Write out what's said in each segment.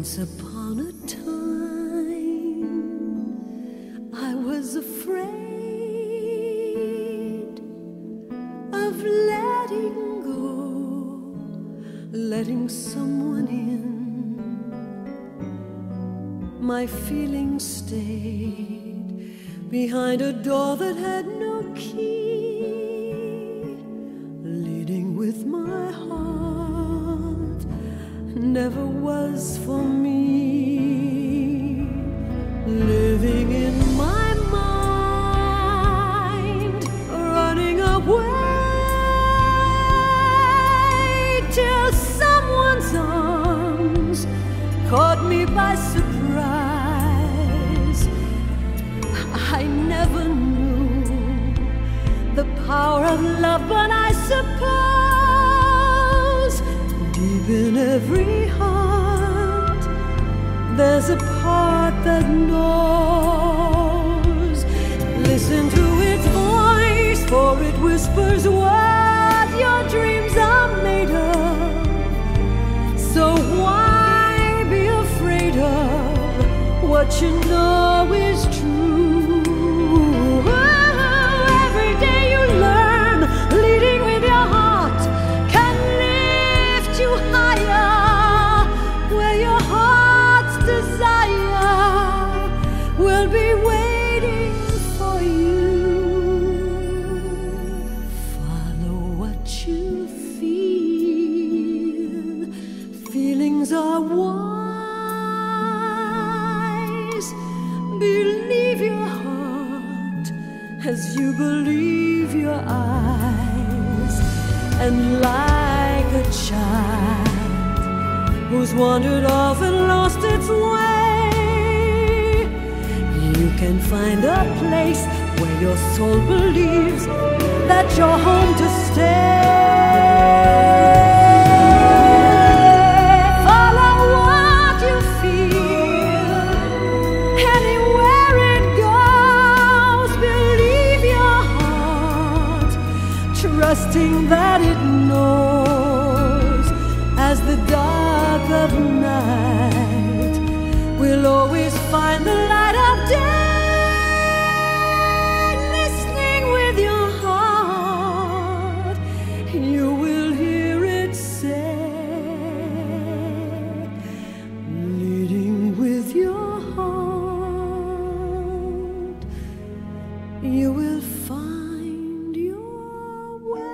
Once upon a time, I was afraid of letting go, letting someone in. My feelings stayed behind a door that had no key, leading with my heart never was for me. Living in my mind, running away till someone's arms caught me by surprise. I never knew the power of love, but I suppose deep in every heart there's a part that knows. Listen to its voice, for it whispers what your dreams are made of. So why be afraid of what you know is true? Every day you learn, leading with your heart can lift you higher, where your heart's desire will be waiting for you. Follow what you feel. Feelings are wise. Believe your heart as you believe your eyes. And like a child who's wandered off and lost its way, you can find a place where your soul believes that you're home to stay. Follow what you feel, anywhere it goes. Believe your heart, trusting that it knows. As the dark of night will always find the light of day. Listening with your heart, you will hear it say, leading with your heart, you will find your way.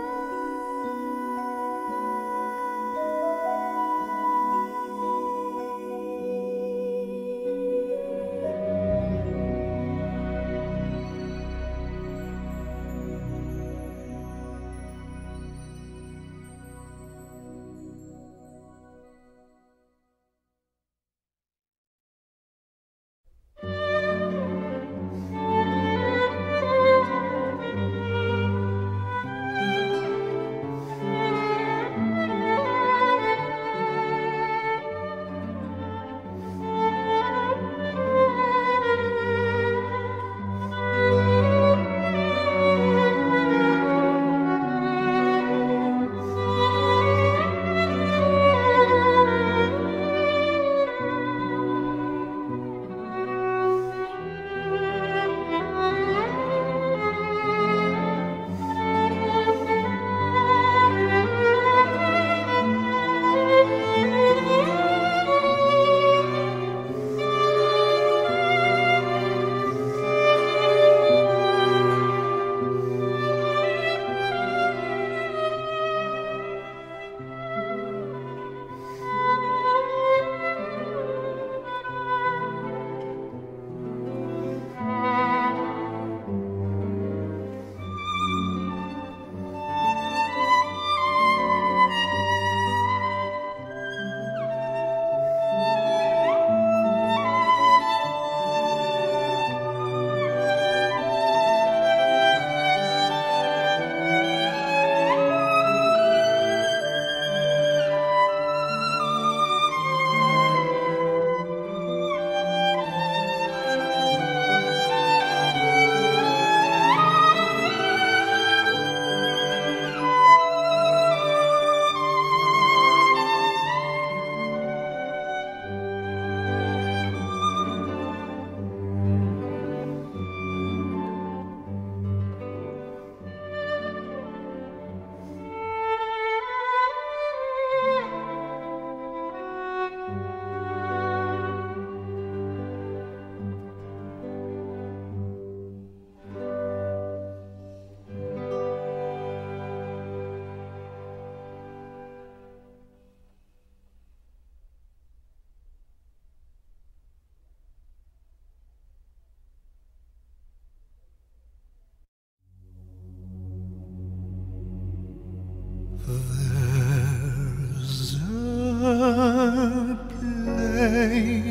away.